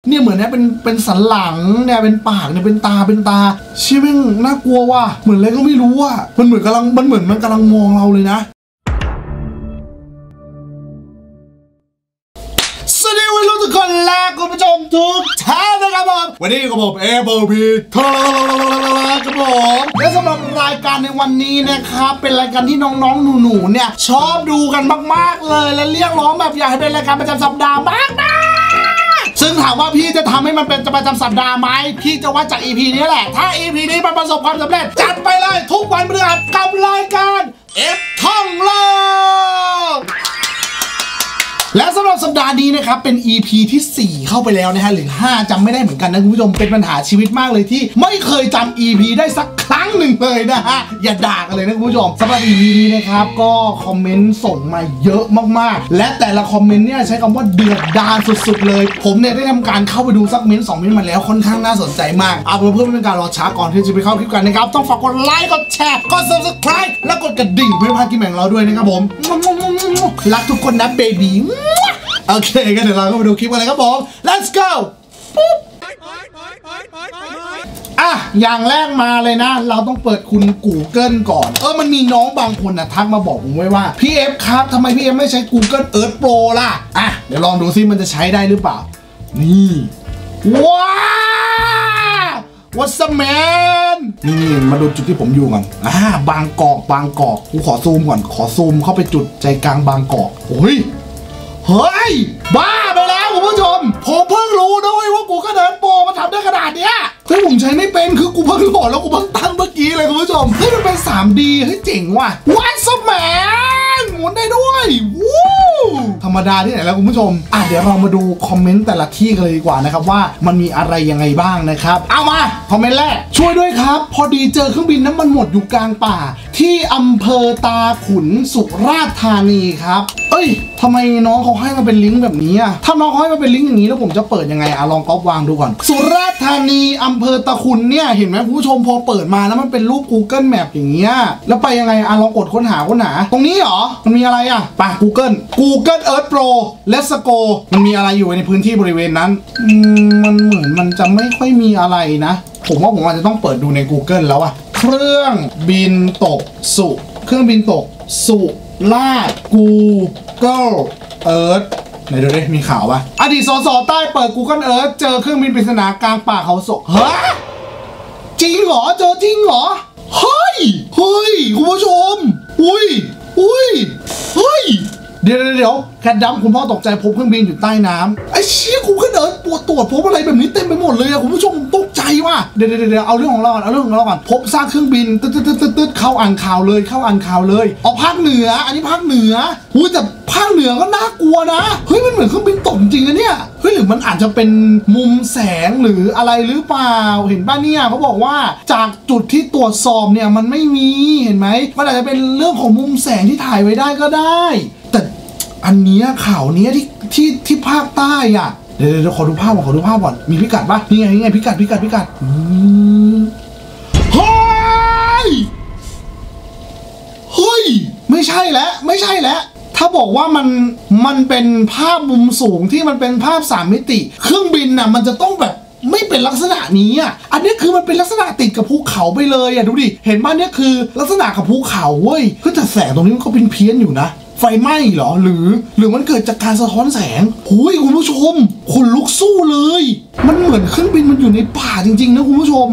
เนี่ยเหมือนเนี่ยเป็นสันหลังเนี่ยเป็นปากเนี่ยเป็นตาเชี่ยแม่งน่ากลัวว่ะเหมือนอะไรก็ไม่รู้อ่ะมันเหมือนมันกำลังมองเราเลยนะสวัสดีวัยรุ่นทุกคนและคุณผู้ชมทุกท่านนะครับผมวันนี้กับผมเอเบอร์บีครับผมและสำหรับรายการในวันนี้นะครับเป็นรายการที่น้องๆหนูๆเนี่ยชอบดูกันมากๆเลยและเรียกร้องแบบอยากให้เป็นรายการประจำสัปดาห์มากซึ่งถามว่าพี่จะทำให้มันเป็นประจำสัปดาห์ไหมพี่จะวัดจาก EP นี้แหละถ้า EP นี้มันประสบความสำเร็จจัดไปเลยทุกวันพฤหัสกับรายการเอฟท่องโลกและสำหรับสัปดาห์นี้นะครับเป็น EP ที่4เข้าไปแล้วนะฮะหรือ5จำไม่ได้เหมือนกันนะคุณผู้ชมเป็นปัญหาชีวิตมากเลยที่ไม่เคยจำ EP ได้สักครั้งหนึ่งเลยนะฮะอย่าด่ากันเลยนะคุณผู้ชมสำหรับ EP นี้นะครับก็คอมเมนต์ส่งมาเยอะมากๆและแต่ละคอมเมนต์เนี่ยใช้คำว่าเดือดดาลสุดๆเลยผมเนี่ยได้ทำการเข้าไปดูสักเมนต์2 เมนต์มาแล้วค่อนข้างน่าสนใจมากเอาเพื่อไม่เป็นการรอช้าก่อนที่จะไปเข้าคลิปกันนะครับต้องฝากกดไลค์กดแชร์กด Subscribe และกดกระดิ่งเพื่อพลาดคลิปใหม่ของเราด้วยนะครับผมรักทุกคนนะเบบี้โอเคกันเดี๋ยวเราก็ไปดูคลิปกันเลยครับผม let's go อ่ะอย่างแรกมาเลยนะเราต้องเปิดคุณ Google ก่อนมันมีน้องบางคนนะทักมาบอกผมไว้ว่าพี่เอฟครับทำไมพี่เอฟไม่ใช้ Google Earth Pro ล่ะอ่ะเดี๋ยวลองดูซิมันจะใช้ได้หรือเปล่านี่ว้าว what's up man นี่มาดูจุดที่ผมอยู่ก่อนบางกอกกูขอซูมก่อนขอซูมเข้าไปจุดใจกลางบางกอกโอ้ยเฮ้ยบ้าไปแล้วคุณผู้ชมผมเพิ่งรู้นะว่ากูก็เดินโปรมาทำได้ขนาดเนี้ยเฮ้ยผมใช้ไม่เป็นคือกูเพิ่งโหลดแล้วกูเพิ่งตั้งเมื่อกี้เลยคุณผู้ชมเฮ้ยมันเป็น 3D เฮ้ยเจ๋งว่ะวันสมัยหมุนได้ด้วยวู้ธรรมดาที่ไหนแล้วคุณผู้ชมเดี๋ยวเรามาดูคอมเมนต์แต่ละที่กันเลยดีกว่านะครับว่ามันมีอะไรยังไงบ้างนะครับเอามาคอมเมนต์แรกช่วยด้วยครับพอดีเจอเครื่องบินน้ำมันหมดอยู่กลางป่าที่อำเภอตาขุนสุราษฎร์ธานีครับทำไมน้องเขาให้มาเป็นลิงก์แบบนี้ถ้าน้องเขาให้มาเป็นลิงก์อย่างนี้แล้วผมจะเปิดยังไงลองก๊อปวางดูก่อนสุราษฎร์ธานีอำเภอตาขุนเนี่ยเห็นไหมคุณผู้ชมพอเปิดมาแล้วมันเป็นรูป Google Map อย่างเงี้ยแล้วไปยังไงลองกดค้นหาตรงนี้เหรอมันมีอะไรไป Google Earth Pro Let's Go มันมีอะไรอยู่ในพื้นที่บริเวณนั้นมันเหมือนมันจะไม่ค่อยมีอะไรนะผมว่าผมอาจจะต้องเปิดดูใน Google แล้วเครื่องบินตกสุราษฎร์ Google Earth ไหนดูดิมีข่าวอดีตสสใต้เปิด Google Earth เจอเครื่องบินปริศนากลางป่าเขาศกจริงเหรอเจอจริงเหรอเฮ้ยคุณผู้ชมเดี๋ยวแคทดัมคุณพ่อตกใจพบเครื่องบินอยู่ใต้น้ำไอ้เชี่ยกูขึ้นตรวจพบอะไรแบบนี้เต็มไปหมดเลยคุณผู้ชมตกใจว่ะเดี๋ยวเอาเรื่องของเราก่อนพบซากเครื่องบินตึ๊ดเข้าอ่านข่าวเลยภาคเหนืออันนี้ภาคเหนือแต่ภาคเหนือก็น่ากลัวนะมันเหมือนเครื่องบินตกจริงนะเนี่ยหรือมันอาจจะเป็นมุมแสงหรืออะไรหรือเปล่าเห็นป่ะเนี่ยเขาบอกว่าจากจุดที่ตรวจสอบเนี่ยมันไม่มีเห็นไหมมันอาจจะเป็นเรื่องของมุมแสงที่ถ่ายไว้ได้ก็ได้แต่อันนี้ข่าวนี้ที่ภาคใต้เดี๋ยวขอดูภาพก่อนมีพิกัดป่ะนี่ไงพิกัดเฮ้ยไม่ใช่แล้วถ้าบอกว่ามันเป็นภาพมุมสูงที่มันเป็นภาพ3 มิติเครื่องบินมันจะต้องแบบไม่เป็นลักษณะนี้อันนี้คือมันเป็นลักษณะติดกับภูเขาไปเลยดูดิเห็นบ้านนี้คือลักษณะกับภูเขาเว้ยแต่แสงตรงนี้มันก็เป็นเพี้ยนอยู่นะไฟไหม้เหรอหรือมันเกิดจากการสะท้อนแสงคุณผู้ชมขนลุกสู้เลยมันเหมือนเครื่องบินมันอยู่ในป่าจริงๆนะคุณผู้ชม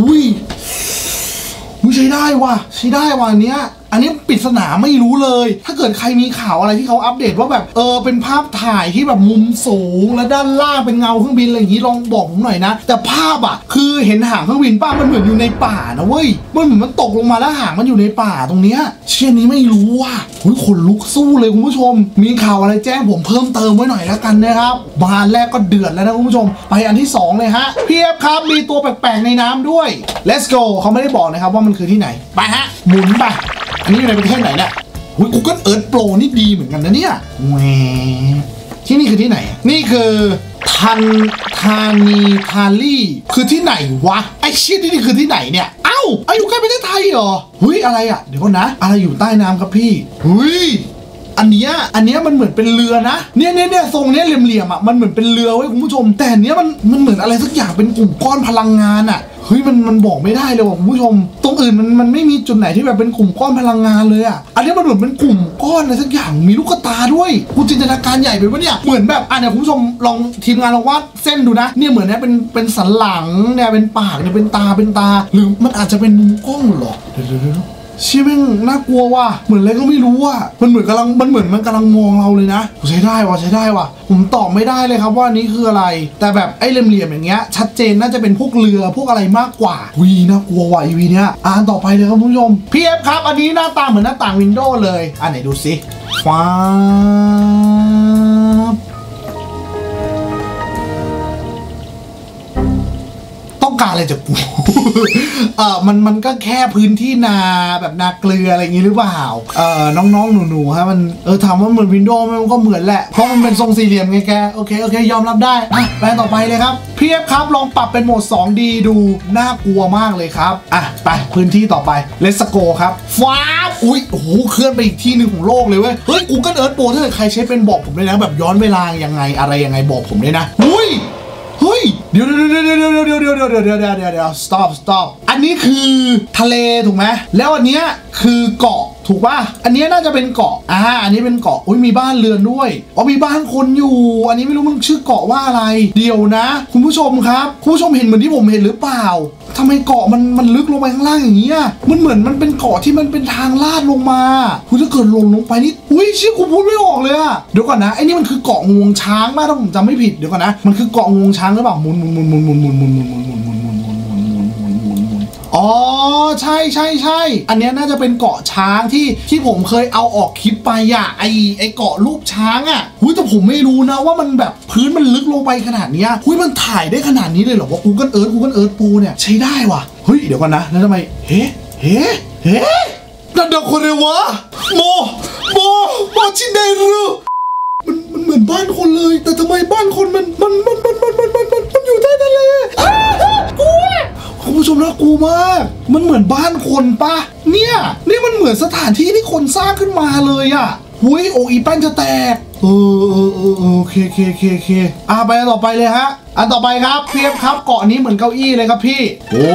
ใช้ได้ว่ะอันนี้ปริศนาไม่รู้เลยถ้าเกิดใครมีข่าวอะไรที่เขาอัปเดตว่าแบบเป็นภาพถ่ายที่แบบมุมสูงและด้านล่างเป็นเงาเครื่องบินอะไรอย่างนี้ลองบอกผมหน่อยนะแต่ภาพคือเห็นหางเครื่องบินป้ามันเหมือนอยู่ในป่านะเว้ยมันเหมือนมันตกลงมาแล้วหางมันอยู่ในป่าตรงเนี้ยเชี่ยนี้ไม่รู้ขนลุกสู้เลยคุณผู้ชมมีข่าวอะไรแจ้งผมเพิ่มเติมไว้หน่อยแล้วกันนะครับบานแรกก็เดือดแล้วนะคุณผู้ชมไปอันที่2เลยพี่เอฟครับมีตัวแปลกๆในน้ำด้วย let's go เขาไม่ได้บอกนะครับว่ามันคือที่ไหนไปหมุนไปอันนี้อยู่ในประเทศไหนเนี่ยGoogle Earth Pro นี่ดีเหมือนกันนะเนี่ยแหวที่นี่คือที่ไหนนี่คือธานีทาลี่คือที่ไหนวะไอ้ชิดนี่คือที่ไหนเนี่ยอยู่ใกล้ประเทศไทยเหรออะไรเดี๋ยวก่อนนะอะไรอยู่ใต้น้ำครับพี่อันเนี้ยมันเหมือนเป็นเรือนะเนี่ยทรงเนี้ยเหลี่ยมๆมันเหมือนเป็นเรือเว้ยคุณผู้ชมแต่อันเนี้ยมันเหมือนอะไรสักอย่างเป็นกลุ่มก้อนพลังงานเฮ้ยมันบอกไม่ได้เลยว่ะคุณผู้ชมตรงอื่นมันไม่มีจุดไหนที่แบบเป็นกลุ่มก้อนพลังงานเลยอันนี้มันเหมือนเป็นกลุ่มก้อนอะไรสักอย่างมีลูกตาด้วยกูจินตนาการใหญ่ไปวะเนี่ยเหมือนแบบเนี่ยคุณผู้ชมลองทีมงานลองวาดเส้นดูนะเนี่ยเหมือนเนี่ยเป็นสันหลังเนี่ยเป็นปากเนี่ยเป็นตาหรือมันอาจจะเป็นมุมกล้องหรอเดี๋ยวชี่แม่งน่ากลัวว่ะเหมือนอะไรก็ไม่รู้มันเหมือนมันกำลังมองเราเลยนะใช้ได้ว่ะผมตอบไม่ได้เลยครับว่านี้คืออะไรแต่แบบไอ้เหลี่ยมๆอย่างเงี้ยชัดเจนน่าจะเป็นพวกเรือพวกอะไรมากกว่าน่ากลัวว่ะEVเนี้ยต่อไปเลยครับคุณผู้ชมพี่เอฟครับอันนี้หน้าตาเหมือนหน้าต่างวินโดว์เลยไหนดูสิฟ้าต้องการอะไรจากกู มันก็แค่พื้นที่นาแบบนาเกลืออะไรอย่างงี้หรือเปล่าน้องๆหนูๆฮะมันถามว่าเหมือนวินโดว์มันก็เหมือนแหละเพราะมันเป็นทรงสี่เหลี่ยมไงแกโอเคยอมรับได้ไปต่อไปเลยครับพี่เอฟครับลองปรับเป็นโหมด 2D ดูน่ากลัวมากเลยครับไปพื้นที่ต่อไป Let's go ครับฟ้าโอ้โหเคลื่อนไปอีกที่หนึ่งของโลกเลยเว้ยเฮ้ย Google Earth Pro ถ้าเกิดใครใช้เป็นบอกผมเลยนะแบบย้อนเวลายังไงอะไรยังไงบอกผมเลยนะเฮ้ยเดี๋ยว stop อันนี้คือทะเลถูกไหมแล้วอันเนี้ยคือเกาะถูกป่ะอันนี้น่าจะเป็นเกาะอันนี้เป็นเกาะมีบ้านเรือนด้วยมีบ้านคนอยู่อันนี้ไม่รู้มันชื่อเกาะว่าอะไรเดี๋ยวนะคุณผู้ชมครับคุณผู้ชมเห็นเหมือนที่ผมเห็นหรือเปล่าทำไมเกาะมันลึกลงไปข้างล่างอย่างเงี้ยมันเหมือนมันเป็นเกาะที่มันเป็นทางลาดลงมาคุณถ้าเกิดหล่นลงไปนี่ชื่อกูพูดไม่ออกเลยเดี๋ยวก่อนนะไอ้นี่มันคือเกาะงวงช้างมากถ้าผมจำไม่ผิดเดี๋ยวก่อนนะมันคือเกาะงวงช้างหรือเปล่าหมุนอ๋อใช่อันนี้น่าจะเป็นเกาะช้างที่ผมเคยเอาออกคลิปไปไอเกาะรูปช้างแต่ผมไม่รู้นะว่ามันแบบพื้นมันลึกลงไปขนาดนี้มันถ่ายได้ขนาดนี้เลยเหรอว่า Google Earth Pro เนี่ยใช้ได้ว่ะเดี๋ยวก่อนนะแล้วทำไมเฮ้นั่นเด็กคนเลยวะโมชินเดรุมันเหมือนบ้านคนเลยแต่ทำไมบ้านคนมันอยู่ใต้ทะเลกลัวคุณผู้ชมน่ากลัวมากมันเหมือนบ้านคนปะนี่มันเหมือนสถานที่ที่คนสร้างขึ้นมาเลยอีแป้นจะแตกโอเคไปต่อไปเลยฮะต่อไปครับเพียบครับเกาะนี้เหมือนเก้าอี้เลยครับพี่โอ้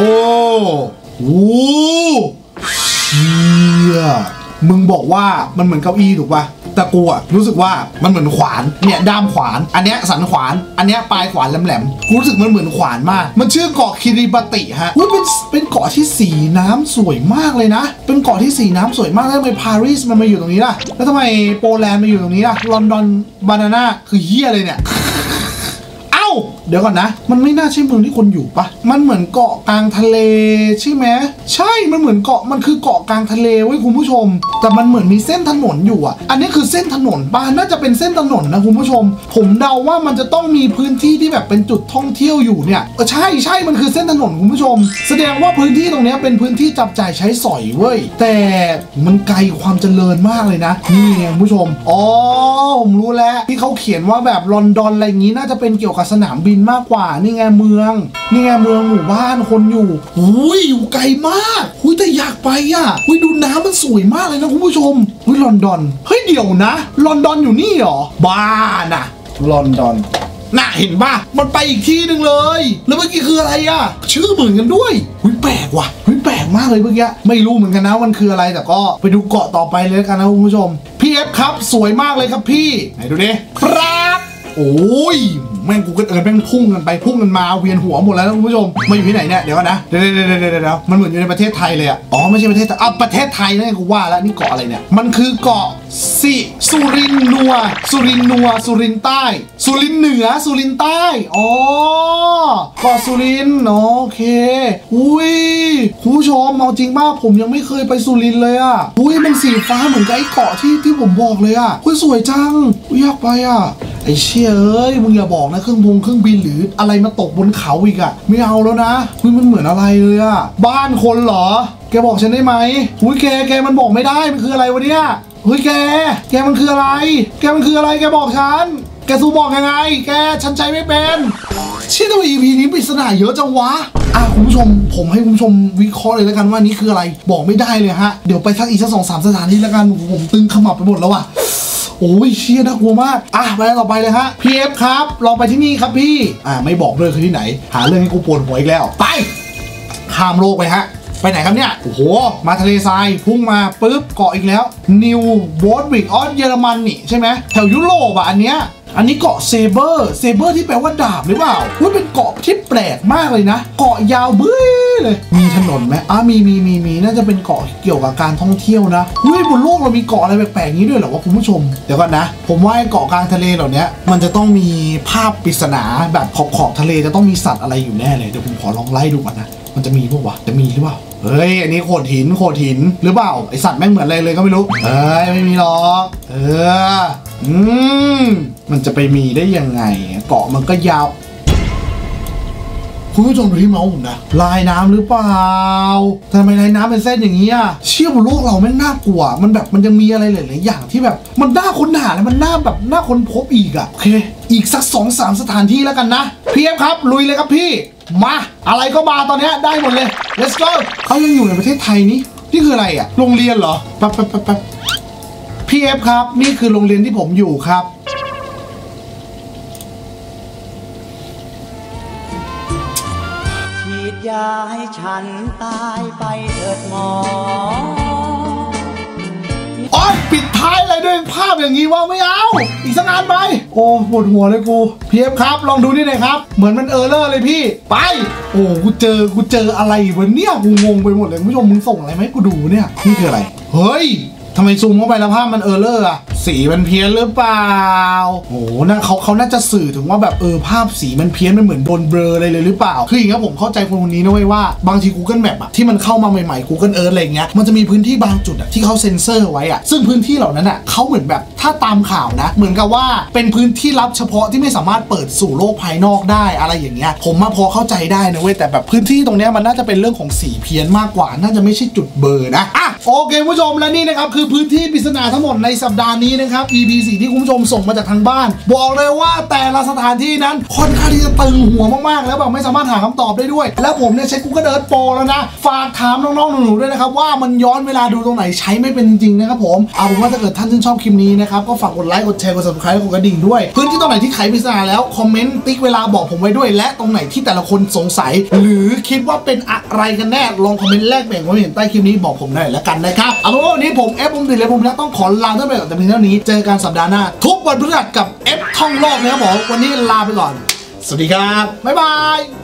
เชี่ยมึงบอกว่ามันเหมือนเก้าอี้ถูกป่ะแต่กูรู้สึกว่ามันเหมือนขวานเนี่ยด้ามขวานอันเนี้ยสันขวานอันเนี้ยปลายขวานแหลมๆกูรู้สึกมันเหมือนขวานมากมันชื่อเกาะคิริบาติฮะเป็นเกาะที่สีน้ำสวยมากเลยนะเป็นเกาะที่สีน้ำสวยมากแล้วทำไมปารีสมันมาอยู่ตรงนี้ล่ะแล้วทำไมโปแลนด์มาอยู่ตรงนี้ล่ะลอนดอนบานาน่าคือเหี้ยเลยเนี่ยเดี๋ยวก่อนนะมันไม่น่าใช่เมืองที่คนอยู่ปะมันเหมือนเกาะกลางทะเลใช่ไหมใช่มันเหมือนเกาะมันคือเกาะกลางทะเลเว้ยคุณผู้ชมแต่มันเหมือนมีเส้นถนนอยู่อันนี้คือเส้นถนนป่ะน่าจะเป็นเส้นถนนนะคุณผู้ชมผมเดาว่ามันจะต้องมีพื้นที่ที่แบบเป็นจุดท่องเที่ยวอยู่เนี่ยใช่มันคือเส้นถนนคุณผู้ชมแสดงว่าพื้นที่ตรงนี้เป็นพื้นที่จับจ่ายใช้สอยเว้ยแต่มันไกลความเจริญมากเลยนะนี่ไงคุณผู้ชมผมรู้แล้วที่เขาเขียนว่าแบบลอนดอนอะไรอย่างนี้น่าจะเป็นเกี่ยวกับสนามบินมากกว่านี่ไงเมืองหมู่บ้านคนอยู่อยู่ไกลมากแต่อยากไปดูน้ำมันสวยมากเลยนะคุณผู้ชมลอนดอนเดี๋ยวนะลอนดอนอยู่นี่เหรอบ้านะลอนดอนน่ะเห็นป่ะมันไปอีกที่หนึ่งเลยแล้วเมื่อกี้คืออะไรชื่อเหมือนกันด้วยแปลกว่ะแปลกมากเลยเมื่อกี้ไม่รู้เหมือนกันนะมันคืออะไรแต่ก็ไปดูเกาะต่อไปเลยกันนะคุณผู้ชมพี่เอฟครับสวยมากเลยครับพี่ไหนดูดิครับแม่งกูก็แม่งพุ่งกันมาเวียนหัวหมดแล้วนะคุณผู้ชมมาอยู่ที่ไหนเนี่ยเดี๋ยวนะเดี๋ยวมันเหมือนอยู่ในประเทศไทยเลยไม่ใช่ประเทศไทยประเทศไทยนั่นกูว่าแล้วนี่เกาะอะไรเนี่ยมันคือเกาะสุรินนัวสุรินใต้สุรินเหนือสุรินใต้เกาะสุรินโอเคคุณผู้ชมเอาจริงมากผมยังไม่เคยไปสุรินเลยมันสีฟ้าเหมือนกับไอ้เกาะที่ผมบอกเลยสวยจังอยากไปไอ้เชี่ยมึงอย่าบอกนะเครื่องบินหรืออะไรมาตกบนเขาอีกไม่เอาแล้วนะมันเหมือนอะไรเลยบ้านคนเหรอแกบอกฉันได้ไหมแกมันบอกไม่ได้มันคืออะไรวะเนี่ยแกมันคืออะไรแกบอกฉันแกสู้บอกยังไงฉันใจไม่เป็นชี้ตัว EP นี้ปริศนาเยอะจังวะคุณผู้ชมผมให้คุณผู้ชมวิเคราะห์เลยแล้วกันว่านี่คืออะไรบอกไม่ได้เลยฮะเดี๋ยวไปสักอีกสัก 2-3 สถานที่แล้วกันผมตึงขมับไปหมดแล้วโอ้ยเชี่ยน่ากลัวมากไปต่อไปเลยฮะพี่เอฟครับลองไปที่นี่ครับพี่ไม่บอกเลยคือที่ไหนหาเรื่องให้กูปวดหัวอีกแล้วไปข้ามโลกไปฮะไปไหนครับเนี่ยโอ้โหมาทะเลทรายพุ่งมาปุ๊บเกาะอีกแล้วนิวโบสวิกเยอรมันนี่ใช่ไหมแถวยุโรปอันนี้เกาะเซเบอร์ที่แปลว่าดาบหรือเปล่าเป็นเกาะที่แปลกมากเลยนะเกาะยาวเบ้ยเลยมีถนนไหมมีน่าจะเป็นเกาะเกี่ยวกับการท่องเที่ยวนะบนโลกเรามีเกาะอะไรแปลกๆนี้ด้วยเหรอวะคุณผู้ชมเดี๋ยวก่อนนะผมว่าเกาะกลางทะเลเหล่านี้มันจะต้องมีภาพปริศนาแบบขอบทะเลจะต้องมีสัตว์อะไรอยู่แน่เลยเดี๋ยวผมขอลองไล่ดูก่อนนะมันจะมีปะวะจะมีหรือเปล่าเฮ้ยอันนี้โขดหินหรือเปล่าไอสัตว์แม่งเหมือนอะไรเลยก็ไม่รู้ไม่มีหรอกมันจะไปมีได้ยังไงเกาะมันก็ยาวคุณผู้ชมดูที่เมาส์ผมนะลายน้ำหรือเปล่าทำไมลายน้ำเป็นเส้นอย่างนี้เชี่ยบนโลกเราแม่งน่ากลัวมันแบบมันจะมีอะไรหลายๆอย่างที่แบบมันน่าค้นหาและมันน่าแบบน่าค้นพบอีกโอเคอีกสัก 2-3 สถานที่แล้วกันนะพี่เอฟครับลุยเลยครับพี่มาอะไรก็มาตอนนี้ได้หมดเลย let's go เขายังอยู่ในประเทศไทยนี่คืออะไรโรงเรียนเหรอแป๊บพี่เอฟครับนี่คือโรงเรียนที่ผมอยู่ครับฉีดยาให้ฉันตายไปเถิดหมอปิดท้ายอะไรด้วยภาพอย่างนี้ว่าไม่เอาอีกสักงานไปโอ้ปวดหัวเลยกูพี่เอฟครับลองดูนี่หน่อยครับเหมือนมันเลอร์เลยพี่ไปโอ้กูเจออะไรวะเนี่ยกูงงไปหมดเลยคุณผู้ชมมึงส่งอะไรมาให้กูดูเนี่ยนี่คืออะไรเฮ้ยทำไมซูมเข้าไปแล้วภาพมันเลอร์สีมันเพี้ยนหรือเปล่าโอ้น่าเขาน่าจะสื่อถึงว่าแบบภาพสีมันเพี้ยนมันเหมือนโดนเบลออะไรเลยหรือเปล่าคืออย่างเงี้ยผมเข้าใจคนนี้นะเว้ยว่าบางที Google Map ที่มันเข้ามาใหม่ๆ Google Earth อะไรเงี้ยมันจะมีพื้นที่บางจุดที่เขาเซ็นเซอร์ไว้ซึ่งพื้นที่เหล่านั้นเขาเหมือนแบบถ้าตามข่าวนะเหมือนกับว่าเป็นพื้นที่ลับเฉพาะที่ไม่สามารถเปิดสู่โลกภายนอกได้อะไรอย่างเงี้ยผมมาพอเข้าใจได้นะเว้ยแต่แบบพื้นที่ตรงเนี้ยมันน่าจะเป็นเรื่องของสีเพี้ยนมากกว่าน่าจะไม่ใช่จุดเบลอนะโอเคผู้ชมและนี่นะครับคือพื้นที่ปริศนาทั้งหมดในสัปดาห์นี้นะครับ EP 4ที่คุณผู้ชมส่งมาจากทางบ้านบอกเลยว่าแต่ละสถานที่นั้นค่อนข้างที่จะตึงหัวมากๆแล้วแบบไม่สามารถหาคำตอบได้ด้วยแล้วผมเนี่ยใช้ Google Earth Pro แล้วนะฝากถามน้องๆหนูๆด้วยนะครับว่ามันย้อนเวลาดูตรงไหนใช้ไม่เป็นจริงนะครับผมเอาเป็นว่าถ้าเกิดท่านชื่นชอบคลิปนี้นะครับก็ฝากกดไลค์กดแชร์กด Subscribe กดกระดิ่งด้วยพื้นที่ตรงไหนที่ไขปริศนาแล้วคอมเมนต์ติ๊กเวลาบอกผมไว้ด้วยและตรงไหนที่แต่ละคนสงสัยหรือคิดว่าเป็นอะไรกันแน่ลองคอมเมนต์แลกแบ่งความเห็นใต้คลิปนี้บอกผมหน่อยแล้วกันนะครับเอาเป็นว่าวันนี้ผมต้องขอลาท่านไปก่อนแต่เพียงเท่านี้เจอกันสัปดาห์หน้าทุกวันพฤหัสกับท่องโลกนะครับผมวันนี้ลาไปก่อนสวัสดีครับบ๊ายบาย